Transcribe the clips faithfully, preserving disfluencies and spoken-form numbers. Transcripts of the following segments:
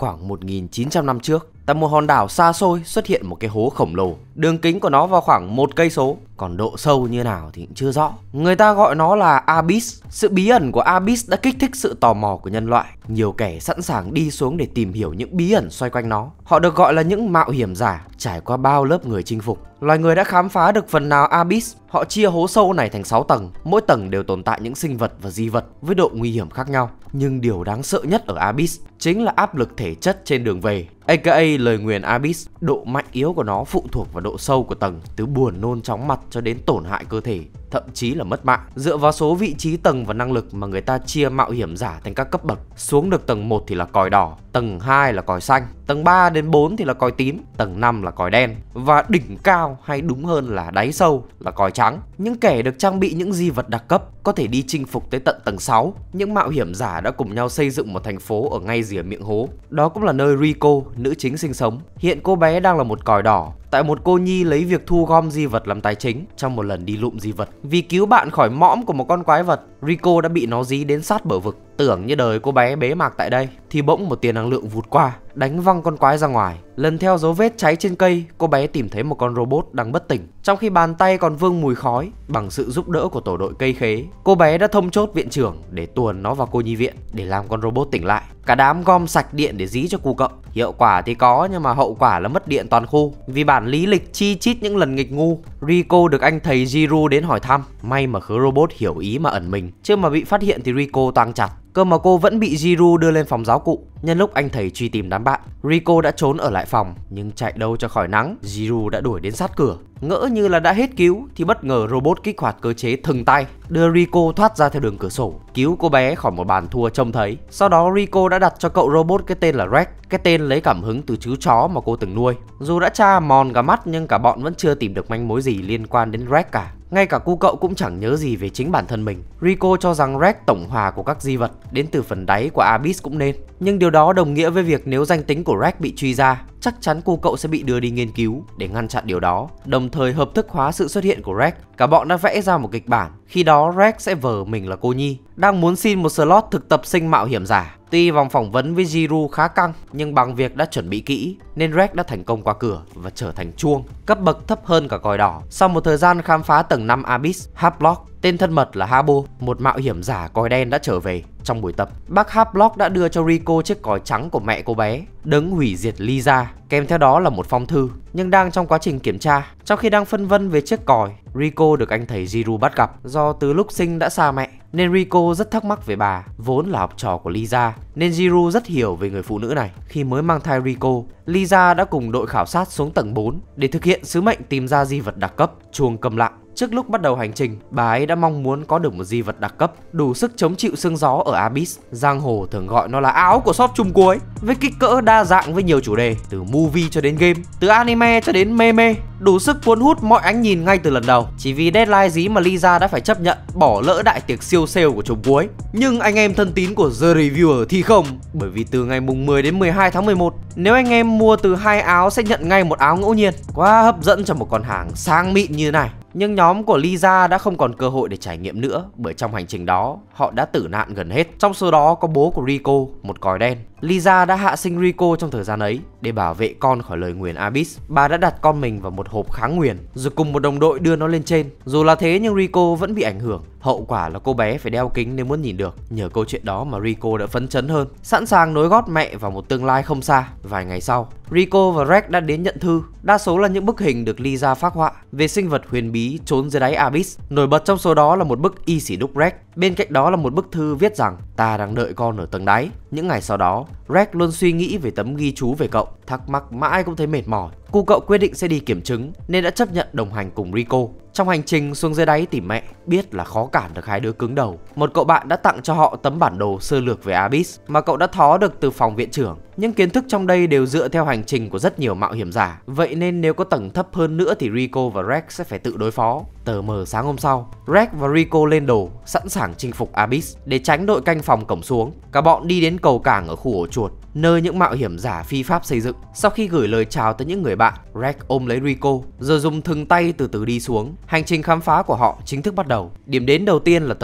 khoảng một nghìn chín trăm năm trước, tại một hòn đảo xa xôi xuất hiện một cái hố khổng lồ. Đường kính của nó vào khoảng một cây số, còn độ sâu như nào thì cũng chưa rõ. Người ta gọi nó là Abyss. Sự bí ẩn của Abyss đã kích thích sự tò mò của nhân loại. Nhiều kẻ sẵn sàng đi xuống để tìm hiểu những bí ẩn xoay quanh nó. Họ được gọi là những mạo hiểm giả, trải qua bao lớp người chinh phục. Loài người đã khám phá được phần nào Abyss. Họ chia hố sâu này thành sáu tầng, mỗi tầng đều tồn tại những sinh vật và di vật với độ nguy hiểm khác nhau. Nhưng điều đáng sợ nhất ở Abyss chính là áp lực thể chất trên đường về, aka lời nguyền Abyss. Độ mạnh yếu của nó phụ thuộc vào độ sâu của tầng, từ buồn nôn chóng mặt cho đến tổn hại cơ thể, thậm chí là mất mạng. Dựa vào số vị trí tầng và năng lực mà người ta chia mạo hiểm giả thành các cấp bậc. Xuống được tầng một thì là còi đỏ, tầng hai là còi xanh, tầng ba đến bốn thì là còi tím, tầng năm là còi đen, và đỉnh cao hay đúng hơn là đáy sâu là còi trắng. Những kẻ được trang bị những di vật đặc cấp có thể đi chinh phục tới tận tầng sáu. Những mạo hiểm giả đã cùng nhau xây dựng một thành phố ở ngay rìa miệng hố. Đó cũng là nơi Rico, nữ chính, sinh sống. Hiện cô bé đang là một còi đỏ, tại một cô nhi lấy việc thu gom di vật làm tài chính trong một lần đi lụm di vật. Vì cứu bạn khỏi mõm của một con quái vật, Rico đã bị nó dí đến sát bờ vực. Tưởng như đời cô bé bế mạc tại đây thì bỗng một tia năng lượng vụt qua, đánh văng con quái ra ngoài. Lần theo dấu vết cháy trên cây, cô bé tìm thấy một con robot đang bất tỉnh, trong khi bàn tay còn vương mùi khói. Bằng sự giúp đỡ của tổ đội cây khế, cô bé đã thông chốt viện trưởng để tuồn nó vào cô nhi viện để làm con robot tỉnh lại. Cả đám gom sạch điện để dí cho cu cậu. Hiệu quả thì có, nhưng mà hậu quả là mất điện toàn khu. Vì bản lý lịch chi chít những lần nghịch ngu, Rico được anh thầy Jiru đến hỏi thăm. May mà khứa robot hiểu ý mà ẩn mình, chứ mà bị phát hiện thì Rico toang chặt. Cơ mà cô vẫn bị Jiru đưa lên phòng giáo cụ. Nhân lúc anh thầy truy tìm đám bạn, Rico đã trốn ở lại phòng, nhưng chạy đâu cho khỏi nắng, Jiru đã đuổi đến sát cửa. Ngỡ như là đã hết cứu thì bất ngờ robot kích hoạt cơ chế thừng tay, đưa Rico thoát ra theo đường cửa sổ, cứu cô bé khỏi một bàn thua trông thấy. Sau đó Rico đã đặt cho cậu robot cái tên là Rex, cái tên lấy cảm hứng từ chú chó mà cô từng nuôi. Dù đã tra mòn cả mắt nhưng cả bọn vẫn chưa tìm được manh mối gì liên quan đến Rex cả. Ngay cả cu cậu cũng chẳng nhớ gì về chính bản thân mình. Rico cho rằng Rex tổng hòa của các di vật đến từ phần đáy của Abyss cũng nên. Nhưng điều đó đồng nghĩa với việc nếu danh tính của Rex bị truy ra, chắc chắn cu cậu sẽ bị đưa đi nghiên cứu. Để ngăn chặn điều đó, đồng thời hợp thức hóa sự xuất hiện của Rex, cả bọn đã vẽ ra một kịch bản. Khi đó Rex sẽ vờ mình là cô nhi, đang muốn xin một slot thực tập sinh mạo hiểm giả. Tuy vòng phỏng vấn với Jiru khá căng, nhưng bằng việc đã chuẩn bị kỹ nên Rex đã thành công qua cửa và trở thành chuông, cấp bậc thấp hơn cả còi đỏ. Sau một thời gian khám phá tầng năm Abyss, Havelock, tên thân mật là Habo, một mạo hiểm giả còi đen, đã trở về. Trong buổi tập, bác Havelock đã đưa cho Rico chiếc còi trắng của mẹ cô bé, đấng hủy diệt Lisa, kèm theo đó là một phong thư. Nhưng đang trong quá trình kiểm tra, trong khi đang phân vân về chiếc còi, Rico được anh thầy Jiru bắt gặp. Do từ lúc sinh đã xa mẹ nên Rico rất thắc mắc về bà. Vốn là học trò của Lisa nên Jiru rất hiểu về người phụ nữ này. Khi mới mang thai Rico, Lisa đã cùng đội khảo sát xuống tầng bốn để thực hiện sứ mệnh tìm ra di vật đặc cấp, chuông câm lặng. Trước lúc bắt đầu hành trình, bà ấy đã mong muốn có được một di vật đặc cấp đủ sức chống chịu sương gió ở Abyss. Giang hồ thường gọi nó là áo của shop chung cuối, với kích cỡ đa dạng với nhiều chủ đề, từ movie cho đến game, từ anime cho đến meme, đủ sức cuốn hút mọi ánh nhìn ngay từ lần đầu. Chỉ vì deadline dí mà Lisa đã phải chấp nhận bỏ lỡ đại tiệc siêu sale của chùm cuối. Nhưng anh em thân tín của The Reviewer thì không, bởi vì từ ngày mùng mười đến mười hai tháng mười một, nếu anh em mua từ hai áo sẽ nhận ngay một áo ngẫu nhiên. Quá hấp dẫn cho một con hàng sang mịn như thế này. Nhưng nhóm của Lisa đã không còn cơ hội để trải nghiệm nữa, bởi trong hành trình đó họ đã tử nạn gần hết. Trong số đó có bố của Rico, một còi đen. Lisa đã hạ sinh Rico trong thời gian ấy để bảo vệ con khỏi lời nguyền Abyss. Bà đã đặt con mình vào một hộp kháng nguyền rồi cùng một đồng đội đưa nó lên trên. Dù là thế nhưng Rico vẫn bị ảnh hưởng. Hậu quả là cô bé phải đeo kính nếu muốn nhìn được. Nhờ câu chuyện đó mà Rico đã phấn chấn hơn, sẵn sàng nối gót mẹ vào một tương lai không xa. Vài ngày sau, Rico và Rex đã đến nhận thư. Đa số là những bức hình được Lisa phác họa về sinh vật huyền bí trốn dưới đáy Abyss. Nổi bật trong số đó là một bức y xỉ đúc Rex. Bên cạnh đó là một bức thư viết rằng ta đang đợi con ở tầng đáy. Những ngày sau đó, Rex luôn suy nghĩ về tấm ghi chú về cậu, thắc mắc mãi cũng thấy mệt mỏi. Cu cậu quyết định sẽ đi kiểm chứng nên đã chấp nhận đồng hành cùng Rico. Trong hành trình xuống dưới đáy tìm mẹ, biết là khó cản được hai đứa cứng đầu, một cậu bạn đã tặng cho họ tấm bản đồ sơ lược về Abyss mà cậu đã thó được từ phòng viện trưởng. Những kiến thức trong đây đều dựa theo hành trình của rất nhiều mạo hiểm giả, vậy nên nếu có tầng thấp hơn nữa thì Rico và Rex sẽ phải tự đối phó. Tờ mờ sáng hôm sau, Rex và Rico lên đồ, sẵn sàng chinh phục Abyss. Để tránh đội canh phòng cổng xuống, cả bọn đi đến cầu cảng ở khu ổ chuột, nơi những mạo hiểm giả phi pháp xây dựng. Sau khi gửi lời chào tới những người bạn, Rex ôm lấy Rico rồi dùng thừng tay từ từ đi xuống. Hành trình khám phá của họ chính thức bắt đầu. Điểm đến đầu tiên là tầng một,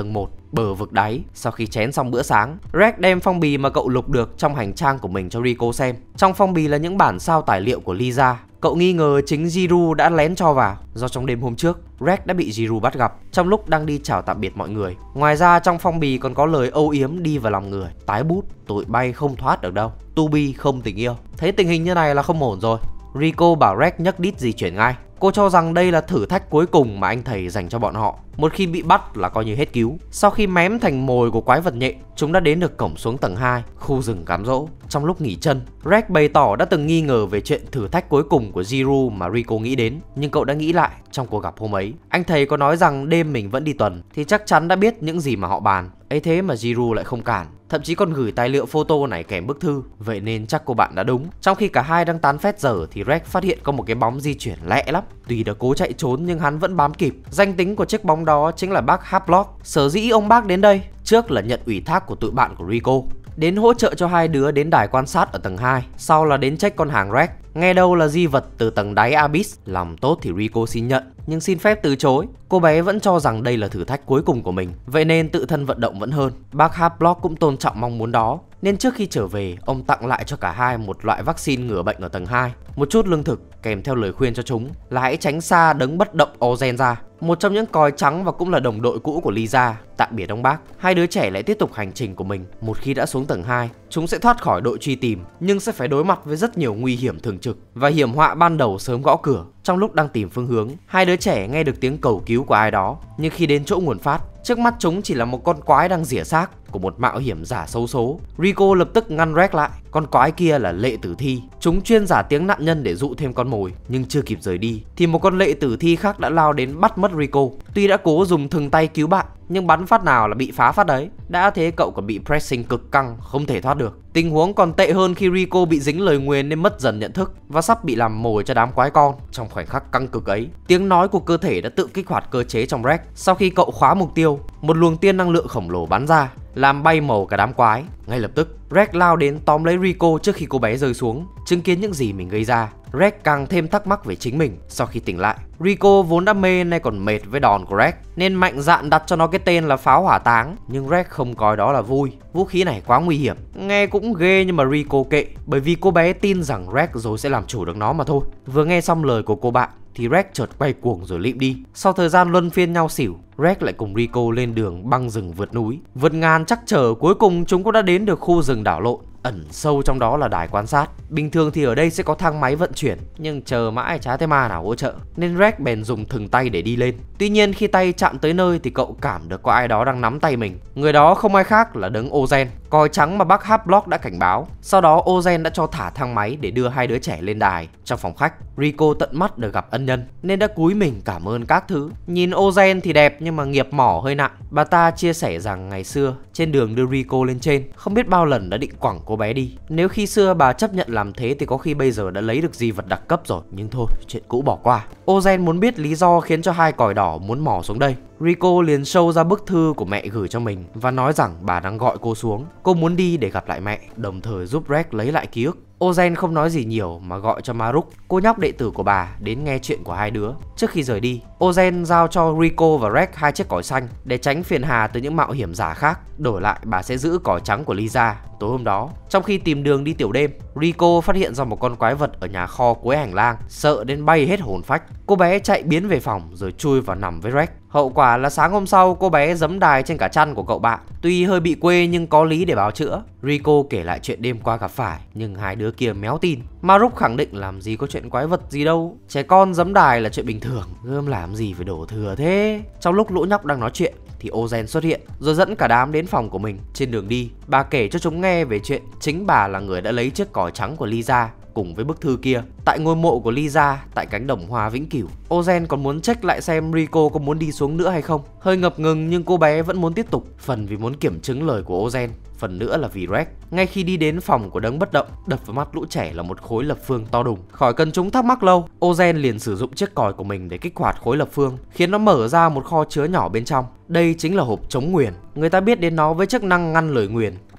bờ vực đáy. Sau khi chén xong bữa sáng, Rex đem phong bì mà cậu lục được trong hành trang của mình cho Rico xem. Trong phong bì là những bản sao tài liệu của Lisa. Cậu nghi ngờ chính Jiru đã lén cho vào, do trong đêm hôm trước Rex đã bị Jiru bắt gặp trong lúc đang đi chào tạm biệt mọi người. Ngoài ra trong phong bì còn có lời âu yếm đi vào lòng người: tái bút, tụi bay không thoát được đâu, to be không tình yêu. Thấy tình hình như này là không ổn rồi, Rico bảo Rex nhấc đít di chuyển ngay. Cô cho rằng đây là thử thách cuối cùng mà anh thầy dành cho bọn họ. Một khi bị bắt là coi như hết cứu. Sau khi mém thành mồi của quái vật nhện, chúng đã đến được cổng xuống tầng hai, khu rừng cám dỗ. Trong lúc nghỉ chân, Rex bày tỏ đã từng nghi ngờ về chuyện thử thách cuối cùng của Jiru mà Rico nghĩ đến. Nhưng cậu đã nghĩ lại trong cuộc gặp hôm ấy, anh thầy có nói rằng đêm mình vẫn đi tuần thì chắc chắn đã biết những gì mà họ bàn. Ấy thế mà Jiru lại không cản, thậm chí còn gửi tài liệu photo này kèm bức thư. Vậy nên chắc cô bạn đã đúng. Trong khi cả hai đang tán phét dở thì Rex phát hiện có một cái bóng di chuyển lẹ lắm. Tuy đã cố chạy trốn nhưng hắn vẫn bám kịp. Danh tính của chiếc bóng đó chính là bác Havelock. Sở dĩ ông bác đến đây trước là nhận ủy thác của tụi bạn của Rico, đến hỗ trợ cho hai đứa đến đài quan sát ở tầng hai, sau là đến check con hàng Rex. Nghe đâu là di vật từ tầng đáy Abyss. Lòng tốt thì Rico xin nhận, nhưng xin phép từ chối. Cô bé vẫn cho rằng đây là thử thách cuối cùng của mình, vậy nên tự thân vận động vẫn hơn. Bác Havelock cũng tôn trọng mong muốn đó, nên trước khi trở về, ông tặng lại cho cả hai một loại vaccine ngừa bệnh ở tầng hai, một chút lương thực, kèm theo lời khuyên cho chúng là hãy tránh xa đấng bất động Ozen ra, một trong những còi trắng và cũng là đồng đội cũ của Lisa. Tạm biệt ông bác, hai đứa trẻ lại tiếp tục hành trình của mình. Một khi đã xuống tầng hai, chúng sẽ thoát khỏi đội truy tìm, nhưng sẽ phải đối mặt với rất nhiều nguy hiểm thường trực và hiểm họa ban đầu sớm gõ cửa. Trong lúc đang tìm phương hướng, hai đứa trẻ nghe được tiếng cầu cứu của ai đó, nhưng khi đến chỗ nguồn phát, trước mắt chúng chỉ là một con quái đang rỉa xác của một mạo hiểm giả xấu số. Rico lập tức ngăn Rex lại. Con quái kia là lệ tử thi, chúng chuyên giả tiếng nạn nhân để dụ thêm con mồi. Nhưng chưa kịp rời đi thì một con lệ tử thi khác đã lao đến bắt mất Rico. Tuy đã cố dùng thừng tay cứu bạn, nhưng bắn phát nào là bị phá phát đấy. Đã thế cậu còn bị pressing cực căng, không thể thoát được. Tình huống còn tệ hơn khi Rico bị dính lời nguyền nên mất dần nhận thức và sắp bị làm mồi cho đám quái con. Trong khoảnh khắc căng cực ấy, tiếng nói của cơ thể đã tự kích hoạt cơ chế trong Rex. Sau khi cậu khóa mục tiêu, một luồng tiên năng lượng khổng lồ bắn ra, làm bay màu cả đám quái. Ngay lập tức, Rex lao đến tóm lấy Rico trước khi cô bé rơi xuống. Chứng kiến những gì mình gây ra, Rex càng thêm thắc mắc về chính mình. Sau khi tỉnh lại, Rico vốn đã mê nay còn mệt với đòn của Rex, nên mạnh dạn đặt cho nó cái tên là pháo hỏa táng. Nhưng Rex không coi đó là vui, vũ khí này quá nguy hiểm. Nghe cũng ghê nhưng mà Rico kệ, bởi vì cô bé tin rằng Rex rồi sẽ làm chủ được nó mà thôi. Vừa nghe xong lời của cô bạn thì Rex chợt quay cuồng rồi lịm đi. Sau thời gian luân phiên nhau xỉu, Rex lại cùng Rico lên đường băng rừng vượt núi, vượt ngàn trắc trở. Cuối cùng chúng cũng đã đến được khu rừng đảo lộn. Ẩn sâu trong đó là đài quan sát. Bình thường thì ở đây sẽ có thang máy vận chuyển, nhưng chờ mãi chả thấy ma nào hỗ trợ, nên Rex bèn dùng thừng tay để đi lên. Tuy nhiên khi tay chạm tới nơi thì cậu cảm được có ai đó đang nắm tay mình. Người đó không ai khác là đấng Ozen, còi trắng mà bác Havelock đã cảnh báo. Sau đó Ozen đã cho thả thang máy để đưa hai đứa trẻ lên đài. Trong phòng khách, Rico tận mắt được gặp ân nhân nên đã cúi mình cảm ơn các thứ. Nhìn Ozen thì đẹp nhưng mà nghiệp mỏ hơi nặng. Bà ta chia sẻ rằng ngày xưa trên đường đưa Rico lên trên, không biết bao lần đã định quẳng cô bé đi. Nếu khi xưa bà chấp nhận làm thế thì có khi bây giờ đã lấy được di vật đặc cấp rồi. Nhưng thôi, chuyện cũ bỏ qua. Ozen muốn biết lý do khiến cho hai còi đỏ muốn mò xuống đây. Rico liền show ra bức thư của mẹ gửi cho mình và nói rằng bà đang gọi cô xuống. Cô muốn đi để gặp lại mẹ, đồng thời giúp Rex lấy lại ký ức. Ozen không nói gì nhiều mà gọi cho Maruk, cô nhóc đệ tử của bà, đến nghe chuyện của hai đứa. Trước khi rời đi, Ozen giao cho Rico và Rex hai chiếc còi xanh để tránh phiền hà từ những mạo hiểm giả khác. Đổi lại bà sẽ giữ còi trắng của Lisa. Tối hôm đó, trong khi tìm đường đi tiểu đêm, Rico phát hiện ra một con quái vật ở nhà kho cuối hành lang, sợ đến bay hết hồn phách. Cô bé chạy biến về phòng rồi chui vào nằm với Rex. Hậu quả là sáng hôm sau cô bé giẫm đài trên cả chăn của cậu bạn. Tuy hơi bị quê nhưng có lý để báo chữa. Rico kể lại chuyện đêm qua gặp phải, nhưng hai đứa kia méo tin. Maruk khẳng định làm gì có chuyện quái vật gì đâu, trẻ con giẫm đài là chuyện bình thường, gươm làm gì phải đổ thừa thế. Trong lúc lũ nhóc đang nói chuyện thì Ozen xuất hiện rồi dẫn cả đám đến phòng của mình. Trên đường đi, bà kể cho chúng nghe về chuyện chính bà là người đã lấy chiếc còi trắng của Lisa cùng với bức thư kia tại ngôi mộ của Lisa tại cánh đồng hoa vĩnh cửu. Ozen còn muốn check lại xem Rico có muốn đi xuống nữa hay không. Hơi ngập ngừng nhưng cô bé vẫn muốn tiếp tục, phần vì muốn kiểm chứng lời của Ozen, phần nữa là vì Rex. Ngay khi đi đến phòng của đấng bất động, đập vào mắt lũ trẻ là một khối lập phương to đùng. Khỏi cần chúng thắc mắc lâu, Ozen liền sử dụng chiếc còi của mình để kích hoạt khối lập phương, khiến nó mở ra một kho chứa nhỏ bên trong. Đây chính là hộp chống nguyền. Người ta biết đến nó với chức năng ngăn lời nguyền,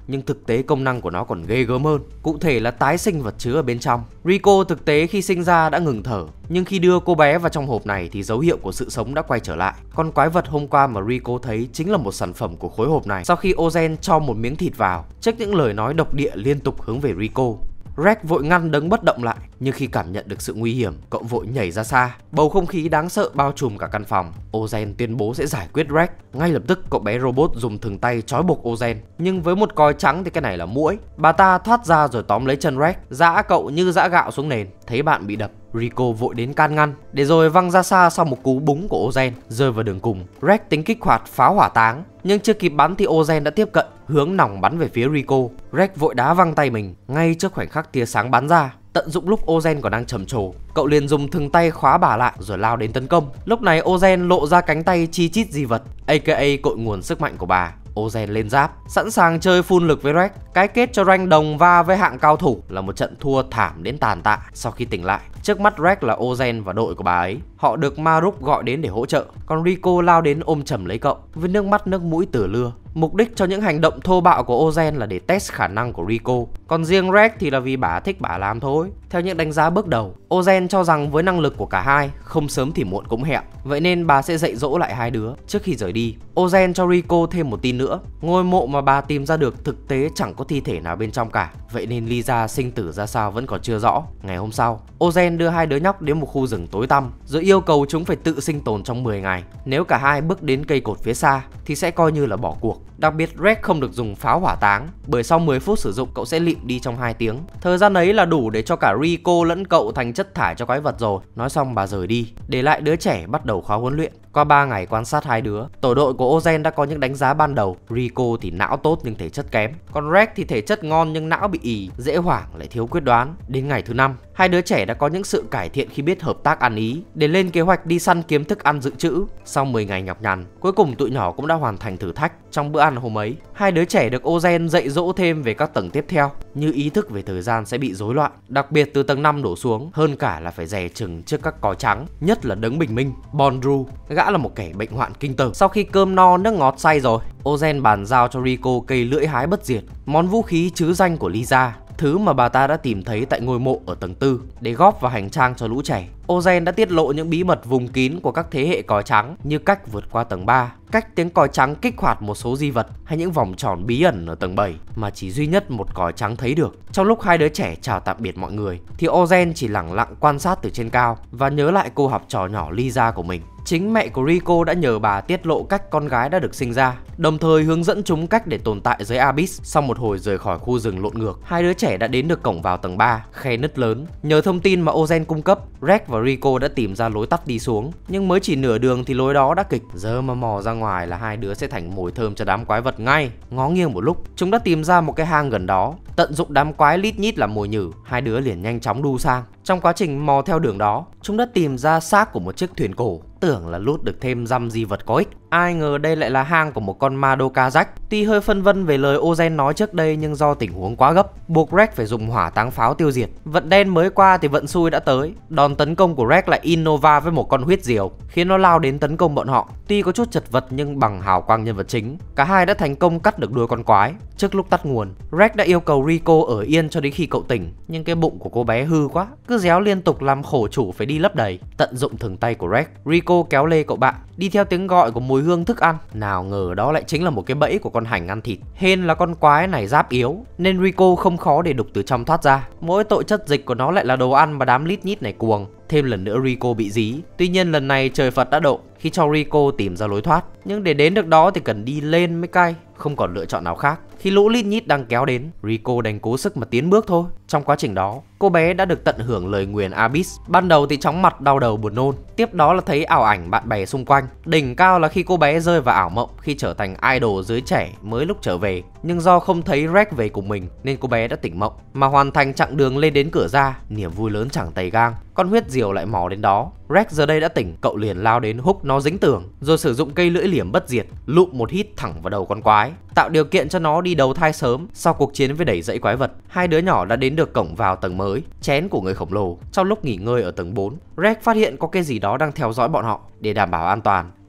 nhưng thực tế công năng của nó còn ghê gớm hơn, cụ thể là tái sinh vật chứa ở bên trong. Rico thực tế khi sinh ra đã ngừng thở, nhưng khi đưa cô bé vào trong hộp này thì dấu hiệu của sự sống đã quay trở lại. Con quái vật hôm qua mà Rico thấy chính là một sản phẩm của khối hộp này sau khi Ozen cho một miếng thịt vào. Trước những lời nói độc địa liên tục hướng về Rico, Rex vội ngăn đấng bất động lại, nhưng khi cảm nhận được sự nguy hiểm, cậu vội nhảy ra xa. Bầu không khí đáng sợ bao trùm cả căn phòng. Ozen tuyên bố sẽ giải quyết Rex. Ngay lập tức cậu bé robot dùng thừng tay trói buộc Ozen, nhưng với một còi trắng thì cái này là muỗi. Bà ta thoát ra rồi tóm lấy chân Rex, giã cậu như giã gạo xuống nền. Thấy bạn bị đập, Rico vội đến can ngăn, để rồi văng ra xa sau một cú búng của Ozen, rơi vào đường cùng. Rex tính kích hoạt pháo hỏa táng, nhưng chưa kịp bắn thì Ozen đã tiếp cận, hướng nòng bắn về phía Rico. Rex vội đá văng tay mình ngay trước khoảnh khắc tia sáng bắn ra. Tận dụng lúc Ozen còn đang trầm trồ, cậu liền dùng thừng tay khóa bà lại rồi lao đến tấn công. Lúc này Ozen lộ ra cánh tay chi chít di vật, aka cội nguồn sức mạnh của bà. Ozen lên giáp, sẵn sàng chơi phun lực với Rex. Cái kết cho Rank đồng va với hạng cao thủ là một trận thua thảm đến tàn tạ. Sau khi tỉnh lại, trước mắt Rex là Ozen và đội của bà ấy. Họ được Maruk gọi đến để hỗ trợ, còn Rico lao đến ôm chầm lấy cậu với nước mắt nước mũi tửa lưa. Mục đích cho những hành động thô bạo của Ozen là để test khả năng của Rico, còn riêng Rex thì là vì bà thích bà làm thôi. Theo những đánh giá bước đầu, Ozen cho rằng với năng lực của cả hai, không sớm thì muộn cũng hẹn, vậy nên bà sẽ dạy dỗ lại hai đứa. Trước khi rời đi, Ozen cho Rico thêm một tin nữa: ngôi mộ mà bà tìm ra được thực tế chẳng có thi thể nào bên trong cả, vậy nên Lisa sinh tử ra sao vẫn còn chưa rõ. Ngày hôm sau, Ozen đưa hai đứa nhóc đến một khu rừng tối tăm, rồi yêu cầu chúng phải tự sinh tồn trong mười ngày. Nếu cả hai bước đến cây cột phía xa thì sẽ coi như là bỏ cuộc. Đặc biệt Rex không được dùng pháo hỏa táng, bởi sau mười phút sử dụng cậu sẽ lịm đi trong hai tiếng. Thời gian ấy là đủ để cho cả Rico lẫn cậu thành chất thải cho quái vật rồi. Nói xong bà rời đi, để lại đứa trẻ bắt đầu khóa huấn luyện. Qua ba ngày quan sát hai đứa, tổ đội của Ozen đã có những đánh giá ban đầu. Rico thì não tốt nhưng thể chất kém, còn Rex thì thể chất ngon nhưng não bị ì, dễ hoảng lại thiếu quyết đoán. Đến ngày thứ năm, hai đứa trẻ đã có những sự cải thiện khi biết hợp tác ăn ý, để lên kế hoạch đi săn kiếm thức ăn dự trữ. Sau mười ngày nhọc nhằn, cuối cùng tụi nhỏ cũng đã hoàn thành thử thách. Trong bữa ăn hôm ấy, hai đứa trẻ được Ozen dạy dỗ thêm về các tầng tiếp theo, như ý thức về thời gian sẽ bị rối loạn, đặc biệt từ tầng năm đổ xuống, hơn cả là phải dè chừng trước các cò trắng, nhất là đấng bình minh Bondru. Gã là một kẻ bệnh hoạn kinh tởm. Sau khi cơm no nước ngọt say rồi, Ozen bàn giao cho Rico cây lưỡi hái bất diệt, món vũ khí trứ danh của Lisa, thứ mà bà ta đã tìm thấy tại ngôi mộ ở tầng tư, để góp vào hành trang cho lũ trẻ. Ozen đã tiết lộ những bí mật vùng kín của các thế hệ còi trắng, như cách vượt qua tầng ba, cách tiếng còi trắng kích hoạt một số di vật, hay những vòng tròn bí ẩn ở tầng bảy mà chỉ duy nhất một còi trắng thấy được. Trong lúc hai đứa trẻ chào tạm biệt mọi người thì Ozen chỉ lẳng lặng quan sát từ trên cao và nhớ lại cô học trò nhỏ Lisa của mình. Chính mẹ của Rico đã nhờ bà tiết lộ cách con gái đã được sinh ra, đồng thời hướng dẫn chúng cách để tồn tại dưới Abyss. Sau một hồi rời khỏi khu rừng lộn ngược, hai đứa trẻ đã đến được cổng vào tầng ba, khe nứt lớn. Nhờ thông tin mà Ozen cung cấp, Rex và Rico đã tìm ra lối tắt đi xuống, nhưng mới chỉ nửa đường thì lối đó đã kịch. Giờ mà mò ra ngoài là hai đứa sẽ thành mồi thơm cho đám quái vật ngay. Ngó nghiêng một lúc, chúng đã tìm ra một cái hang gần đó. Tận dụng đám quái lít nhít làm mồi nhử, hai đứa liền nhanh chóng đu sang. Trong quá trình mò theo đường đó, chúng đã tìm ra xác của một chiếc thuyền cổ, tưởng là lút được thêm dăm di vật có ích. Ai ngờ đây lại là hang của một con Madoka rách. Tuy hơi phân vân về lời Ozen nói trước đây, nhưng do tình huống quá gấp, buộc Rex phải dùng hỏa táng pháo tiêu diệt. Vận đen mới qua thì vận xui đã tới. Đòn tấn công của Rex lại Innova với một con huyết diều, khiến nó lao đến tấn công bọn họ. Tuy có chút chật vật nhưng bằng hào quang nhân vật chính, cả hai đã thành công cắt được đuôi con quái. Trước lúc tắt nguồn, Rex đã yêu cầu Rico ở yên cho đến khi cậu tỉnh, nhưng cái bụng của cô bé hư quá, cứ réo liên tục làm khổ chủ phải đi lấp đầy. Tận dụng thừng tay của Rex, Rico kéo lê cậu bạn đi theo tiếng gọi của mùi hương thức ăn. Nào ngờ đó lại chính là một cái bẫy của con hành ăn thịt. Hên là con quái này giáp yếu nên Rico không khó để đục từ trong thoát ra. Mỗi tội chất dịch của nó lại là đồ ăn mà đám lít nhít này cuồng. Thêm lần nữa Rico bị dí. Tuy nhiên lần này trời Phật đã độ khi cho Rico tìm ra lối thoát, nhưng để đến được đó thì cần đi lên mới cay, không còn lựa chọn nào khác. Khi lũ lít nhít đang kéo đến, Rico đành cố sức mà tiến bước thôi. Trong quá trình đó, cô bé đã được tận hưởng lời nguyền Abyss. Ban đầu thì chóng mặt đau đầu buồn nôn, tiếp đó là thấy ảo ảnh bạn bè xung quanh. Đỉnh cao là khi cô bé rơi vào ảo mộng khi trở thành idol giới trẻ mới lúc trở về. Nhưng do không thấy Rex về cùng mình nên cô bé đã tỉnh mộng, mà hoàn thành chặng đường lên đến cửa ra. Niềm vui lớn chẳng tày gang, con huyết diều lại mò đến đó. Rex giờ đây đã tỉnh, cậu liền lao đến húc nó dính tường, rồi sử dụng cây lưỡi liềm bất diệt lụm một hít thẳng vào đầu con quái, tạo điều kiện cho nó đi đầu thai sớm. Sau cuộc chiến với đẩy dãy quái vật, hai đứa nhỏ đã đến được cổng vào tầng mới, chén của người khổng lồ. Trong lúc nghỉ ngơi ở tầng bốn, Rex phát hiện có cái gì đó đang theo dõi bọn họ. Để đảm bảo an toàn,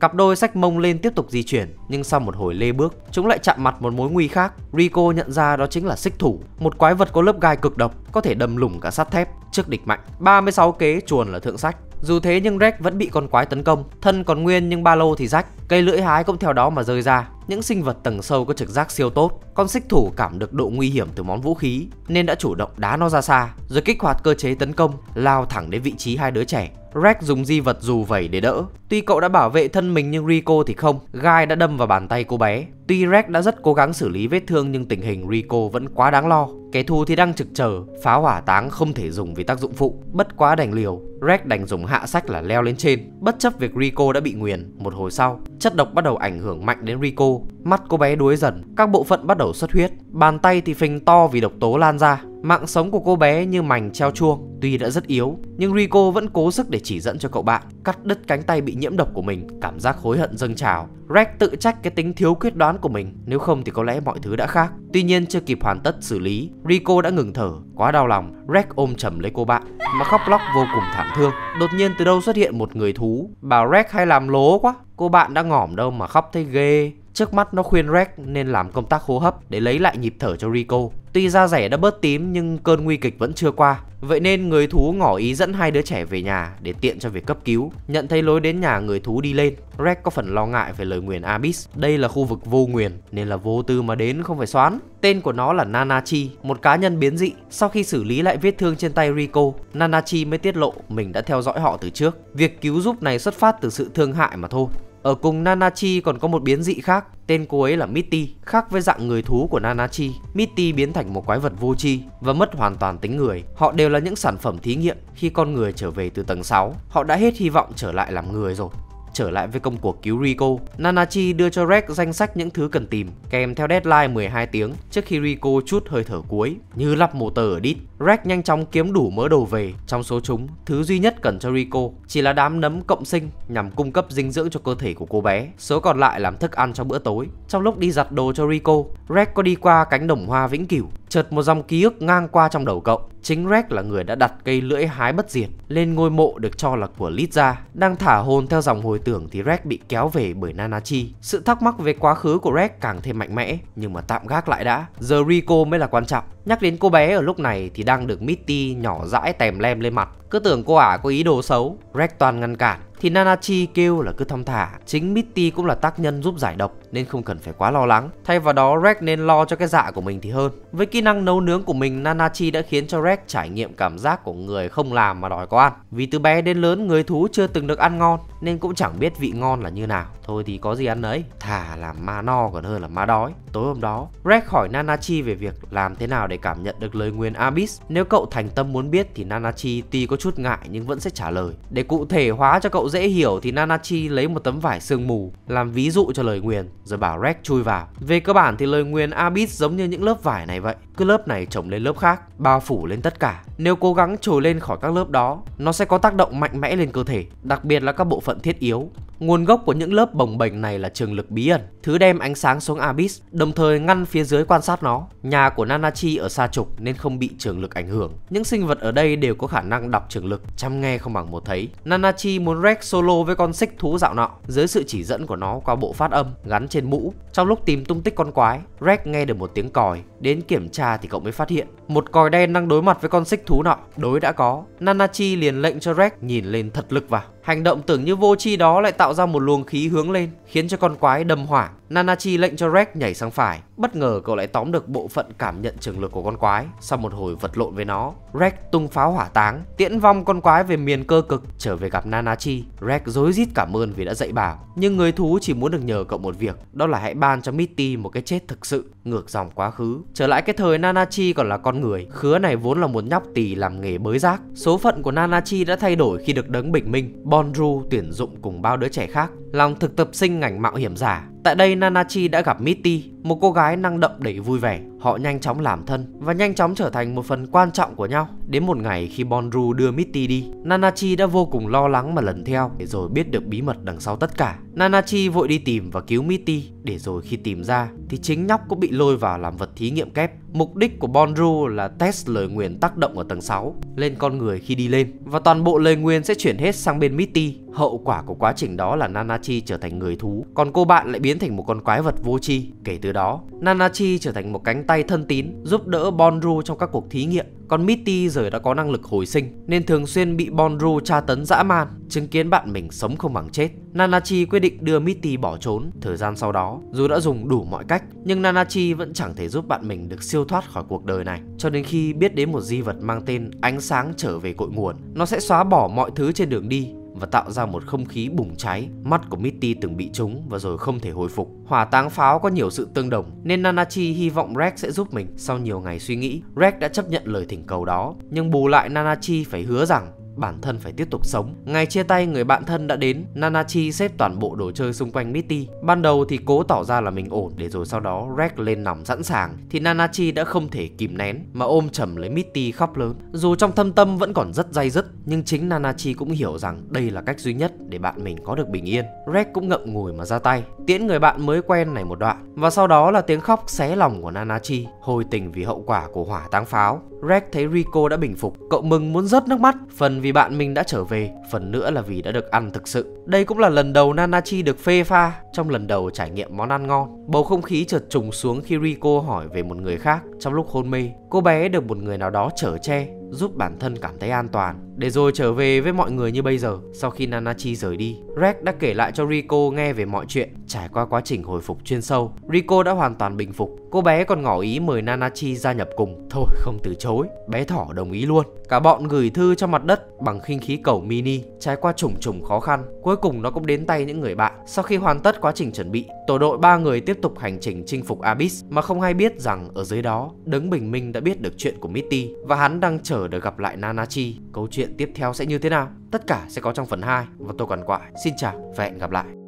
Cặp đôi xách mông lên tiếp tục di chuyển, nhưng sau một hồi lê bước, chúng lại chạm mặt một mối nguy khác. Rico nhận ra đó chính là xích thủ, một quái vật có lớp gai cực độc, có thể đâm lủng cả sắt thép. Trước địch mạnh, ba mươi sáu kế chuồn là thượng sách. Dù thế nhưng Rex vẫn bị con quái tấn công, thân còn nguyên nhưng ba lô thì rách, cây lưỡi hái cũng theo đó mà rơi ra. Những sinh vật tầng sâu có trực giác siêu tốt, con xích thủ cảm được độ nguy hiểm từ món vũ khí nên đã chủ động đá nó ra xa, rồi kích hoạt cơ chế tấn công, lao thẳng đến vị trí hai đứa trẻ. Rex dùng di vật dù vẩy để đỡ. Tuy cậu đã bảo vệ thân mình nhưng Rico thì không, gai đã đâm vào bàn tay cô bé. Tuy Rex đã rất cố gắng xử lý vết thương nhưng tình hình Rico vẫn quá đáng lo. Kẻ thù thì đang trực chờ, pháo hỏa táng không thể dùng vì tác dụng phụ, bất quá đành liều. Rex đành dùng hạ sách là leo lên trên, bất chấp việc Rico đã bị nguyền. Một hồi sau, chất độc bắt đầu ảnh hưởng mạnh đến Rico, mắt cô bé đuối dần, các bộ phận bắt đầu xuất huyết, bàn tay thì phình to vì độc tố lan ra. Mạng sống của cô bé như mảnh treo chuông, tuy đã rất yếu nhưng Rico vẫn cố sức để chỉ dẫn cho cậu bạn. Cắt đứt cánh tay bị nhiễm độc của mình, cảm giác hối hận dâng trào. Rex tự trách cái tính thiếu quyết đoán của mình, nếu không thì có lẽ mọi thứ đã khác. Tuy nhiên chưa kịp hoàn tất xử lý, Rico đã ngừng thở, quá đau lòng. Rex ôm chầm lấy cô bạn mà khóc lóc vô cùng thảm thương. Đột nhiên từ đâu xuất hiện một người thú, bảo Rex hay làm lố quá. Cô bạn đã ngỏm đâu mà khóc thấy ghê. Trước mắt nó khuyên Rex nên làm công tác hô hấp để lấy lại nhịp thở cho Rico. Tuy da rẻ đã bớt tím nhưng cơn nguy kịch vẫn chưa qua, vậy nên người thú ngỏ ý dẫn hai đứa trẻ về nhà để tiện cho việc cấp cứu. Nhận thấy lối đến nhà người thú đi lên, Rex có phần lo ngại về lời nguyền Abyss. Đây là khu vực vô nguyền nên là vô tư mà đến, không phải xoán. Tên của nó là Nanachi, một cá nhân biến dị. Sau khi xử lý lại vết thương trên tay Rico, Nanachi mới tiết lộ mình đã theo dõi họ từ trước. Việc cứu giúp này xuất phát từ sự thương hại mà thôi. Ở cùng Nanachi còn có một biến dị khác, tên cô ấy là Mitty. Khác với dạng người thú của Nanachi, Mitty biến thành một quái vật vô tri và mất hoàn toàn tính người. Họ đều là những sản phẩm thí nghiệm. Khi con người trở về từ tầng sáu, họ đã hết hy vọng trở lại làm người rồi. Trở lại với công cuộc cứu Rico, Nanachi đưa cho Rex danh sách những thứ cần tìm, kèm theo deadline mười hai tiếng trước khi Rico trút hơi thở cuối. Như lắp motor ở đít, Rex nhanh chóng kiếm đủ mớ đồ về. Trong số chúng, thứ duy nhất cần cho Rico chỉ là đám nấm cộng sinh nhằm cung cấp dinh dưỡng cho cơ thể của cô bé. Số còn lại làm thức ăn cho bữa tối. Trong lúc đi giặt đồ cho Rico, Rex có đi qua cánh đồng hoa vĩnh cửu. Chợt một dòng ký ức ngang qua trong đầu cậu. Chính Rex là người đã đặt cây lưỡi hái bất diệt lên ngôi mộ được cho là của Lydia. Đang thả hồn theo dòng hồi tưởng thì Rex bị kéo về bởi Nanachi. Sự thắc mắc về quá khứ của Rex càng thêm mạnh mẽ, nhưng mà tạm gác lại đã. Giờ Rico mới là quan trọng. Nhắc đến cô bé ở lúc này thì đang được Mitty nhỏ dãi tèm lem lên mặt. Cứ tưởng cô ả có ý đồ xấu, Rex toàn ngăn cản. Thì Nanachi kêu là cứ thong thả. Chính Mitty cũng là tác nhân giúp giải độc nên không cần phải quá lo lắng. Thay vào đó Rex nên lo cho cái dạ của mình thì hơn. Với kỹ năng nấu nướng của mình, Nanachi đã khiến cho Rex trải nghiệm cảm giác của người không làm mà đòi có ăn. Vì từ bé đến lớn người thú chưa từng được ăn ngon nên cũng chẳng biết vị ngon là như nào. Thôi thì có gì ăn ấy, thà làm ma no còn hơn là ma đói. Tối hôm đó, Rex hỏi Nanachi về việc làm thế nào để cảm nhận được lời nguyền Abyss. Nếu cậu thành tâm muốn biết thì Nanachi tuy có chút ngại nhưng vẫn sẽ trả lời. Để cụ thể hóa cho cậu dễ hiểu thì Nanachi lấy một tấm vải sương mù làm ví dụ cho lời nguyền, rồi bảo Rex chui vào. Về cơ bản thì lời nguyền Abyss giống như những lớp vải này vậy, cứ lớp này chồng lên lớp khác, bao phủ lên tất cả. Nếu cố gắng trồi lên khỏi các lớp đó, nó sẽ có tác động mạnh mẽ lên cơ thể, đặc biệt là các bộ phận thiết yếu. Nguồn gốc của những lớp bồng bềnh này là trường lực bí ẩn, thứ đem ánh sáng xuống Abyss, đồng thời ngăn phía dưới quan sát nó. Nhà của Nanachi ở xa trục nên không bị trường lực ảnh hưởng. Những sinh vật ở đây đều có khả năng đọc trường lực, chăm nghe không bằng một thấy. Nanachi muốn Rex solo với con xích thú dạo nọ dưới sự chỉ dẫn của nó qua bộ phát âm gắn trên mũ. Trong lúc tìm tung tích con quái, Rex nghe được một tiếng còi. Đến kiểm tra thì cậu mới phát hiện một còi đen đang đối mặt với con xích thú nọ. Đối đã có, Nanachi liền lệnh cho Rex nhìn lên thật lực vào. Hành động tưởng như vô tri đó lại tạo ra một luồng khí hướng lên, khiến cho con quái đâm hoảng. Nanachi lệnh cho Rex nhảy sang phải. Bất ngờ cậu lại tóm được bộ phận cảm nhận trường lực của con quái. Sau một hồi vật lộn với nó, Rex tung pháo hỏa táng, tiễn vong con quái về miền cơ cực. Trở về gặp Nanachi, Rex rối rít cảm ơn vì đã dạy bảo. Nhưng người thú chỉ muốn được nhờ cậu một việc, đó là hãy ban cho Mitty một cái chết thực sự, ngược dòng quá khứ. Trở lại cái thời Nanachi còn là con người, khứa này vốn là một nhóc tỳ làm nghề bới rác. Số phận của Nanachi đã thay đổi khi được đấng bình minh Bonru tuyển dụng cùng bao đứa trẻ khác làm thực tập sinh ngành mạo hiểm giả. Tại đây Nanachi đã gặp Mitty, một cô gái năng động đầy vui vẻ. họ nhanh chóng làm thân và nhanh chóng trở thành một phần quan trọng của nhau. Đến một ngày khi Bonru đưa Mitty đi, Nanachi đã vô cùng lo lắng mà lần theo để rồi biết được bí mật đằng sau tất cả. Nanachi vội đi tìm và cứu Mitty, để rồi khi tìm ra thì chính nhóc cũng bị lôi vào làm vật thí nghiệm kép. Mục đích của Bonru là test lời nguyền tác động ở tầng sáu lên con người khi đi lên, và toàn bộ lời nguyền sẽ chuyển hết sang bên Mitty. Hậu quả của quá trình đó là Nanachi trở thành người thú, còn cô bạn lại biến thành một con quái vật vô tri. Kể từ đó, Nanachi trở thành một cánh tay thân tín giúp đỡ Bonru trong các cuộc thí nghiệm. Còn Mitty giờ đã có năng lực hồi sinh nên thường xuyên bị Bonru tra tấn dã man. Chứng kiến bạn mình sống không bằng chết, Nanachi quyết định đưa Mitty bỏ trốn. Thời gian sau đó, dù đã dùng đủ mọi cách nhưng Nanachi vẫn chẳng thể giúp bạn mình được siêu thoát khỏi cuộc đời này, cho đến khi biết đến một di vật mang tên ánh sáng trở về cội nguồn. Nó sẽ xóa bỏ mọi thứ trên đường đi và tạo ra một không khí bùng cháy. Mắt của Mitty từng bị trúng và rồi không thể hồi phục. Hỏa táng pháo có nhiều sự tương đồng nên Nanachi hy vọng Rex sẽ giúp mình. Sau nhiều ngày suy nghĩ, Rex đã chấp nhận lời thỉnh cầu đó, nhưng bù lại Nanachi phải hứa rằng bản thân phải tiếp tục sống. Ngày chia tay, người bạn thân đã đến. Nanachi xếp toàn bộ đồ chơi xung quanh Mitty. Ban đầu thì cố tỏ ra là mình ổn, để rồi sau đó Rex lên nòng sẵn sàng thì Nanachi đã không thể kìm nén mà ôm chầm lấy Mitty khóc lớn. Dù trong thâm tâm vẫn còn rất day dứt, nhưng chính Nanachi cũng hiểu rằng đây là cách duy nhất để bạn mình có được bình yên. Rex cũng ngậm ngùi mà ra tay tiễn người bạn mới quen này một đoạn, và sau đó là tiếng khóc xé lòng của Nanachi, hồi tình vì hậu quả của hỏa táng pháo. Rex thấy Rico đã bình phục, cậu mừng muốn rớt nước mắt, phần vì bạn mình đã trở về, phần nữa là vì đã được ăn thực sự. Đây cũng là lần đầu Nanachi được phê pha trong lần đầu trải nghiệm món ăn ngon. Bầu không khí chợt trùng xuống khi Rico hỏi về một người khác. Trong lúc hôn mê, cô bé được một người nào đó chở che, giúp bản thân cảm thấy an toàn, để rồi trở về với mọi người như bây giờ. Sau khi Nanachi rời đi, Rex đã kể lại cho Rico nghe về mọi chuyện. Trải qua quá trình hồi phục chuyên sâu, Rico đã hoàn toàn bình phục. Cô bé còn ngỏ ý mời Nanachi gia nhập cùng. Thôi không từ chối, bé thỏ đồng ý luôn. Cả bọn gửi thư cho mặt đất bằng khinh khí cầu mini. Trải qua trùng trùng khó khăn, cuối cùng nó cũng đến tay những người bạn. Sau khi hoàn tất quá trình chuẩn bị, tổ đội ba người tiếp tục hành trình chinh phục Abyss, mà không hay biết rằng ở dưới đó, đấng bình minh đã biết được chuyện của Mitty và hắn đang chờ được gặp lại Nanachi. Câu chuyện tiếp theo sẽ như thế nào? Tất cả sẽ có trong phần hai, và tôi Quằn Quại xin chào và hẹn gặp lại.